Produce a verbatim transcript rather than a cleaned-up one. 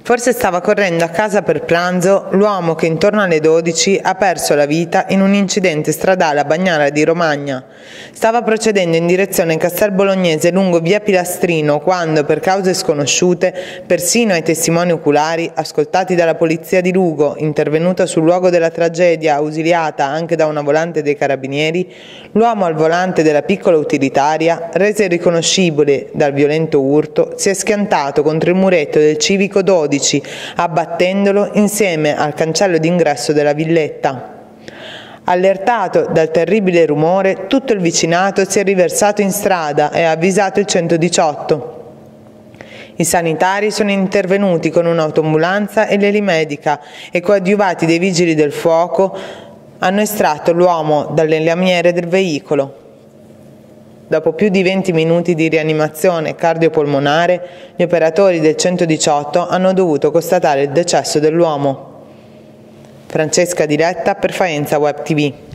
Forse stava correndo a casa per pranzo l'uomo che intorno alle dodici ha perso la vita in un incidente stradale a Bagnara di Romagna. Stava procedendo in direzione Castel Bolognese lungo via Pilastrino quando, per cause sconosciute, persino ai testimoni oculari, ascoltati dalla polizia di Lugo, intervenuta sul luogo della tragedia, ausiliata anche da una volante dei carabinieri, l'uomo al volante della piccola utilitaria, reso irriconoscibile dal violento urto, si è schiantato contro il muretto del civico dodici, abbattendolo insieme al cancello d'ingresso della villetta. Allertato dal terribile rumore, tutto il vicinato si è riversato in strada e ha avvisato il centodiciotto. I sanitari sono intervenuti con un'autoambulanza e l'elimedica e, coadiuvati dai vigili del fuoco, hanno estratto l'uomo dalle lamiere del veicolo. Dopo più di venti minuti di rianimazione cardiopolmonare, gli operatori del centodiciotto hanno dovuto constatare il decesso dell'uomo. Francesca Diletta per Faenza Web T V.